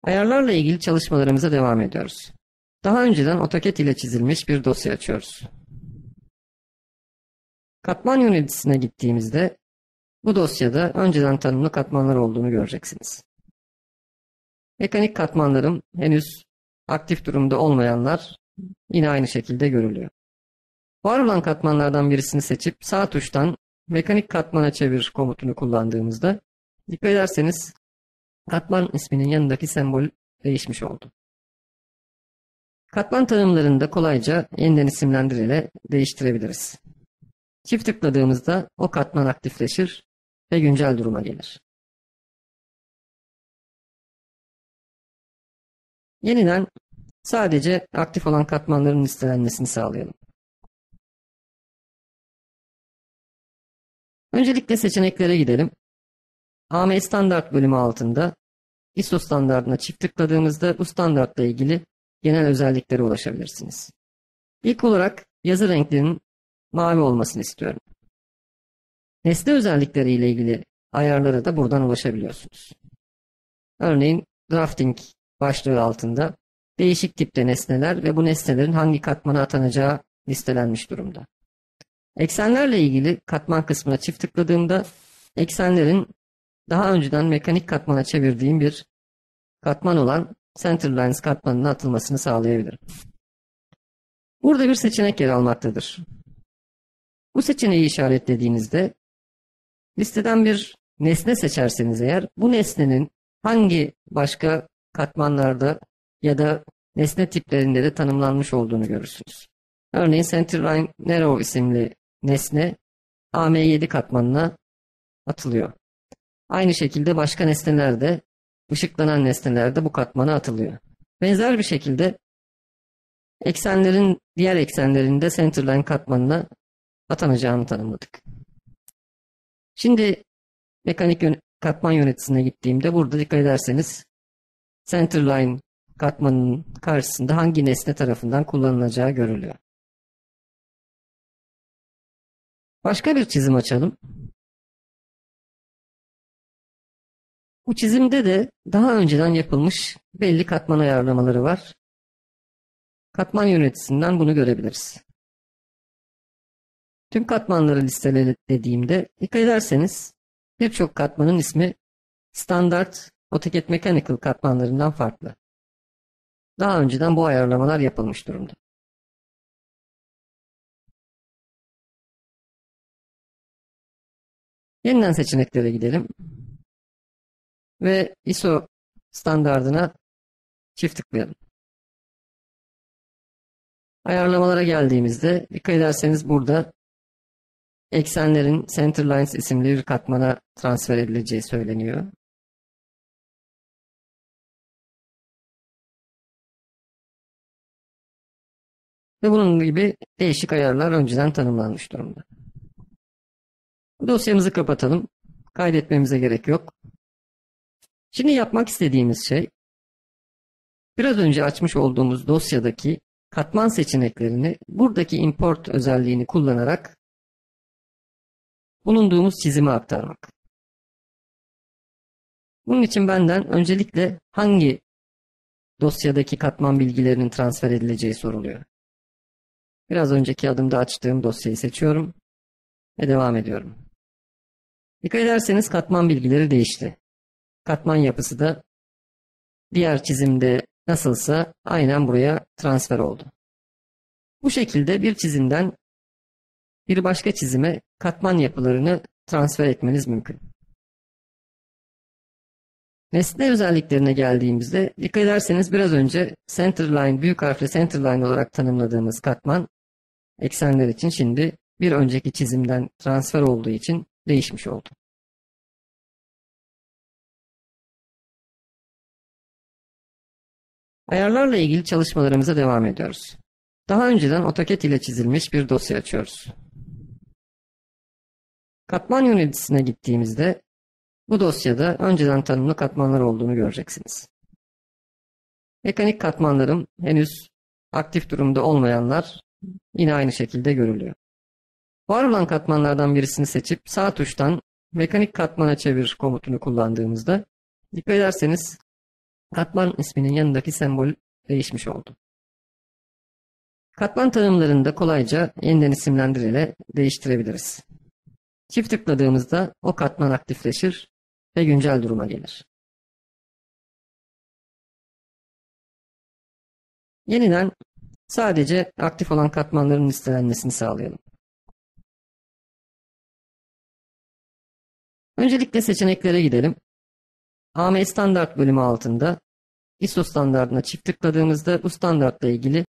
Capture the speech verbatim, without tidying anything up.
Ayarlarla ilgili çalışmalarımıza devam ediyoruz. Daha önceden AutoCAD ile çizilmiş bir dosya açıyoruz. Katman yöneticisine gittiğimizde bu dosyada önceden tanımlı katmanlar olduğunu göreceksiniz. Mekanik katmanlarım henüz aktif durumda olmayanlar yine aynı şekilde görülüyor. Var olan katmanlardan birisini seçip sağ tuştan mekanik katmana çevir komutunu kullandığımızda dikkat ederseniz katman isminin yanındaki sembol değişmiş oldu. Katman tanımlarını da kolayca yeniden isimlendir ile değiştirebiliriz. Çift tıkladığımızda o katman aktifleşir ve güncel duruma gelir. Yeniden sadece aktif olan katmanların listelenmesini sağlayalım. Öncelikle seçeneklere gidelim. A M standart bölümü altında I S O standartına çift tıkladığımızda bu standartla ilgili genel özelliklere ulaşabilirsiniz. İlk olarak yazı renklerinin mavi olmasını istiyorum. Nesne özellikleri ile ilgili ayarlara da buradan ulaşabiliyorsunuz. Örneğin drafting başlığı altında değişik tipte nesneler ve bu nesnelerin hangi katmana atanacağı listelenmiş durumda. Eksenlerle ilgili katman kısmına çift tıkladığımda eksenlerin daha önceden mekanik katmana çevirdiğim bir katman olan Centerlines katmanına atılmasını sağlayabilirim. Burada bir seçenek yer almaktadır. Bu seçeneği işaretlediğinizde listeden bir nesne seçerseniz eğer bu nesnenin hangi başka katmanlarda ya da nesne tiplerinde de tanımlanmış olduğunu görürsünüz. Örneğin Centerline Narrow isimli nesne A M yedi katmanına atılıyor. Aynı şekilde başka nesneler de ışıklanan nesneler de bu katmana atılıyor. Benzer bir şekilde eksenlerin diğer eksenlerinde Centerline katmanına atanacağını tanımladık. Şimdi mekanik yön katman yöneticisine gittiğimde burada dikkat ederseniz Centerline katmanının karşısında hangi nesne tarafından kullanılacağı görülüyor. Başka bir çizim açalım. Bu çizimde de daha önceden yapılmış belli katman ayarlamaları var. Katman yöneticisinden bunu görebiliriz. Tüm katmanları listelediğimde dikkat ederseniz birçok katmanın ismi standart AutoCAD Mechanical katmanlarından farklı. Daha önceden bu ayarlamalar yapılmış durumda. Yeniden seçeneklere gidelim. Ve I S O standardına çift tıklayalım. Ayarlamalara geldiğimizde dikkat ederseniz burada eksenlerin Centerlines isimli bir katmana transfer edileceği söyleniyor. Ve bunun gibi değişik ayarlar önceden tanımlanmış durumda. Bu dosyamızı kapatalım. Kaydetmemize gerek yok. Şimdi yapmak istediğimiz şey biraz önce açmış olduğumuz dosyadaki katman seçeneklerini buradaki import özelliğini kullanarak bulunduğumuz çizime aktarmak. Bunun için benden öncelikle hangi dosyadaki katman bilgilerinin transfer edileceği soruluyor. Biraz önceki adımda açtığım dosyayı seçiyorum ve devam ediyorum. Dikkat ederseniz katman bilgileri değişti. Katman yapısı da diğer çizimde nasılsa aynen buraya transfer oldu. Bu şekilde bir çizimden bir başka çizime katman yapılarını transfer etmeniz mümkün. Nesne özelliklerine geldiğimizde dikkat ederseniz biraz önce Centerline, büyük harfle Centerline olarak tanımladığımız katman eksenler için şimdi bir önceki çizimden transfer olduğu için değişmiş oldu. Ayarlarla ilgili çalışmalarımıza devam ediyoruz. Daha önceden AutoCAD ile çizilmiş bir dosya açıyoruz. Katman yöneticisine gittiğimizde bu dosyada önceden tanımlı katmanlar olduğunu göreceksiniz. Mekanik katmanlarım henüz aktif durumda olmayanlar yine aynı şekilde görülüyor. Var olan katmanlardan birisini seçip sağ tuştan mekanik katmana çevir komutunu kullandığımızda dikkat ederseniz katman isminin yanındaki sembol değişmiş oldu. Katman tanımlarını da kolayca yeniden isimlendirerek değiştirebiliriz. Çift tıkladığımızda o katman aktifleşir ve güncel duruma gelir. Yeniden sadece aktif olan katmanların listelenmesini sağlayalım. Öncelikle seçeneklere gidelim. A M standart bölümü altında I S O standardına çift tıkladığımızda bu standartla ilgili